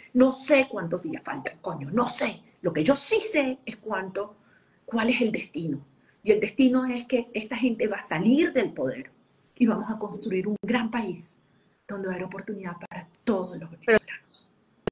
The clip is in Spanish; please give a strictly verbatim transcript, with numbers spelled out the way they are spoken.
No sé cuántos días faltan, coño, no sé. Lo que yo sí sé es cuánto, cuál es el destino. Y el destino es que esta gente va a salir del poder y vamos a construir un gran país donde va a haber oportunidad para todos los Pero venezolanos.